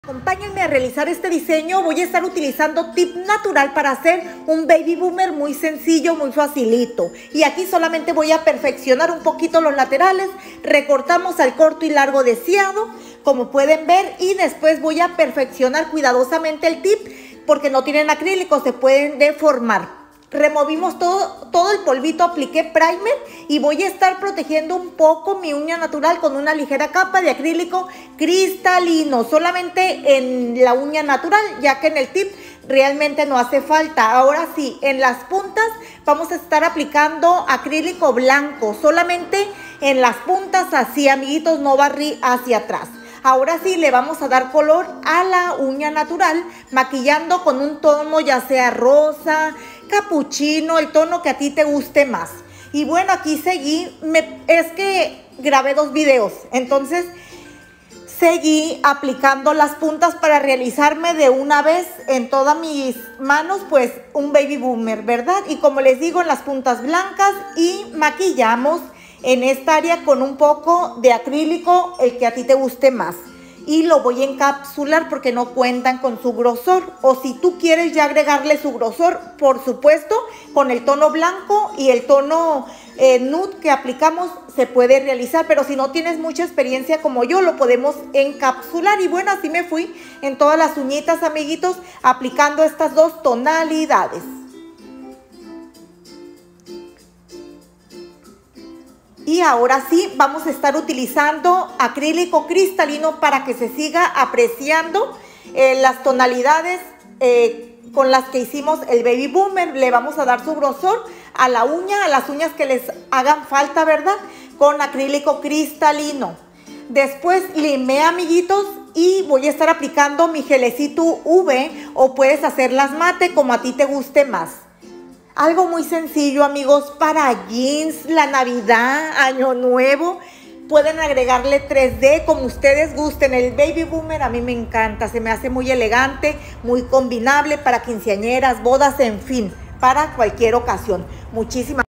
Acompáñenme a realizar este diseño. Voy a estar utilizando tip natural para hacer un baby boomer muy sencillo, muy facilito. Y aquí solamente voy a perfeccionar un poquito los laterales. Recortamos al corto y largo deseado, como pueden ver. Y después voy a perfeccionar cuidadosamente el tip, porque no tienen acrílico, se pueden deformar. Removimos todo el polvito, apliqué primer y voy a estar protegiendo un poco mi uña natural con una ligera capa de acrílico cristalino, solamente en la uña natural, ya que en el tip realmente no hace falta. Ahora sí, en las puntas vamos a estar aplicando acrílico blanco, solamente en las puntas, así amiguitos, no barrí hacia atrás. Ahora sí le vamos a dar color a la uña natural, maquillando con un tono ya sea rosa, capuchino, el tono que a ti te guste más. Y bueno, aquí seguí, es que grabé 2 videos, entonces seguí aplicando las puntas para realizarme de una vez en todas mis manos pues un baby boomer, ¿verdad? Y como les digo, en las puntas blancas, y maquillamos en esta área con un poco de acrílico, el que a ti te guste más. Y lo voy a encapsular porque no cuentan con su grosor. O si tú quieres ya agregarle su grosor, por supuesto, con el tono blanco y el tono nude que aplicamos se puede realizar. Pero si no tienes mucha experiencia como yo, lo podemos encapsular. Y bueno, así me fui en todas las uñitas, amiguitos, aplicando estas 2 tonalidades. Y ahora sí, vamos a estar utilizando acrílico cristalino para que se siga apreciando las tonalidades con las que hicimos el baby boomer. Le vamos a dar su grosor a la uña, a las uñas que les hagan falta, ¿verdad? Con acrílico cristalino. Después limé, amiguitos, y voy a estar aplicando mi gelecito UV, o puedes hacerlas mate como a ti te guste más. Algo muy sencillo, amigos, para jeans, la Navidad, Año Nuevo. Pueden agregarle 3D como ustedes gusten. El baby boomer a mí me encanta, se me hace muy elegante, muy combinable para quinceañeras, bodas, en fin, para cualquier ocasión. Muchísimas